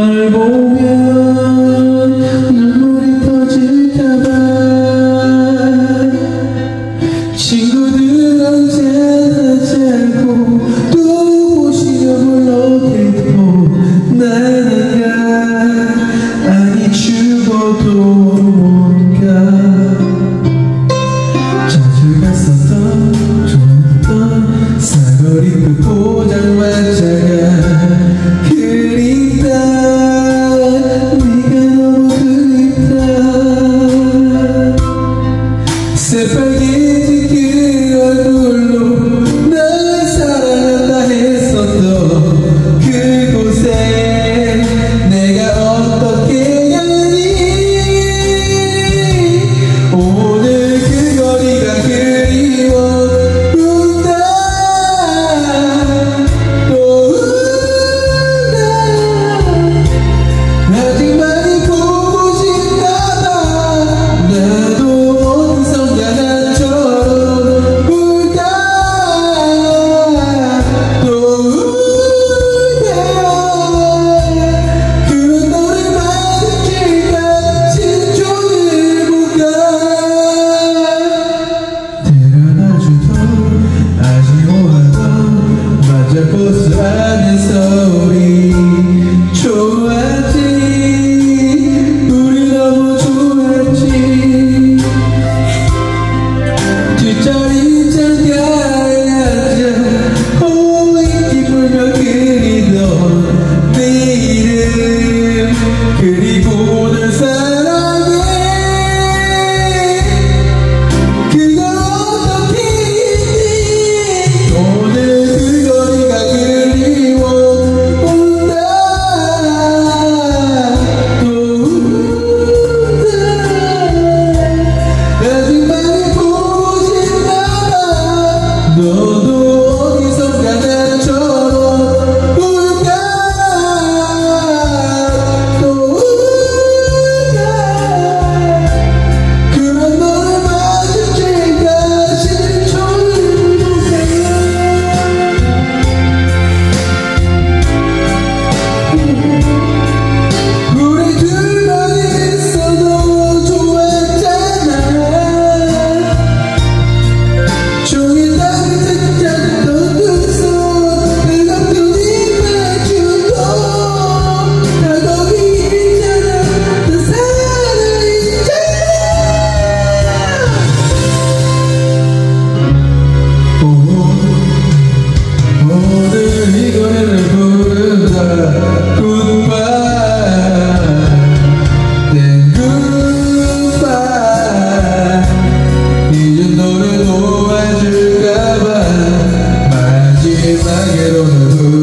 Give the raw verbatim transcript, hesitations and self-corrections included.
널 보면 눈물이 터질까봐 친구들한테 하지 않고 또 보시려 불러대도 나는 아니 죽어도 못 가. 자주 갔었던 좋았던 사거리 그 포장마차가 그립다. 네가 너무 그립다. 새빨개진 그 얼굴로 널 사랑한다 했었던 그곳에 내가 어떻게 가니. 오늘 그 거리가 그리워 운다. 또 운다. 아직 많이 보고 싶나봐. 나도 어디선가 나처럼 울다. 또 울다. 그런 너를 마주칠까 신촌을 볼까. 데려다주던 아쉬워하던 맞아 버스 안에서 우리 좋았지. 우리 너무 좋았지. 뒷자리 창가에 앉아 호잉기 불며 그리던 내 이름 그리고 널 사랑해. 그걸 어떻게 잊니. 오늘 그 거리가 그리워 온다. 또 운다. 아직 많이 보고 싶나봐. 너도 어디선가 나처럼 울까. 또 울까. 그런 너를 마주칠까 신촌을 볼까. 우리 둘만 있어도 좋았잖아. 종일 따뜻한 던 두손 뜨겁게 입맞추고 다 거기 있잖아. 더 살아있잖아. 오늘 이 노래를 부르다 Goodbye then goodbye. 이제 너를 놓아줄까봐 마지막으로는